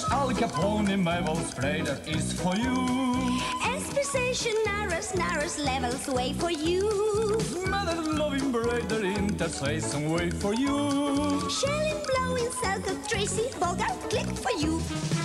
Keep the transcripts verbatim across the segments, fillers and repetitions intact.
Spraders, Al Capone, Mabel Sprader is for you. Expression, narrows, narrows, levels, way for you. Mother loving brother, intercession, way for you. Shelling, blowing, south of Tracy, Bogart, click for you.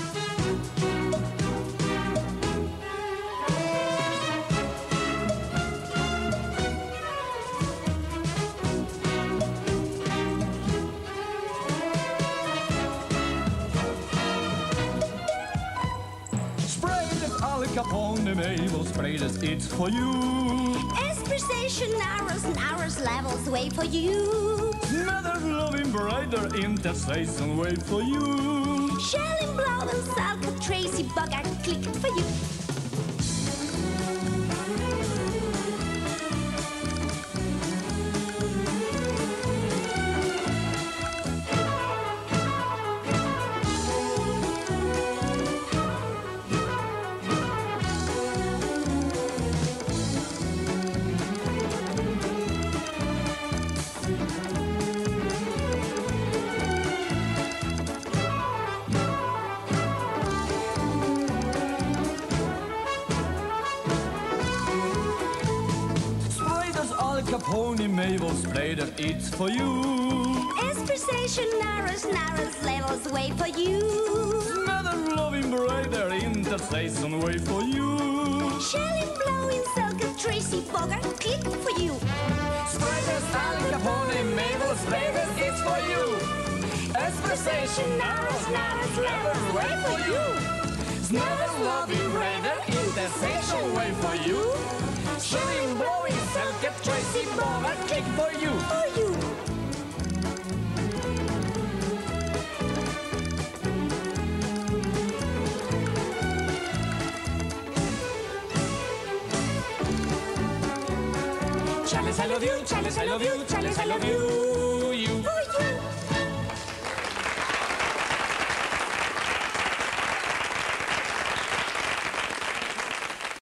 Capone, Mabel Sprader's, it's for you. Expression, narrows, narrows, levels, way for you. Mother loving brother, intercession, way for you. Shelling, blowing, south of Tracy, Bogart, click for you. Capone, Mabel Sprader, it's for you. Expression, narrows, narrows, levels, way for you. Mother loving brother, intercession, way for you. Shelling, blowing, silk of Tracy, Bogart, click for you. Spraders, Al Capone, Mabel Sprader, it's for you. Expression, narrows, narrows, levels, way for you. Mother loving brother, intercession, way for you. Shelling, blowing, silk of Tracy, Bogart, click for you. For you. Charles, I love you, Charles, I love you, Charles, I love you, you. For you.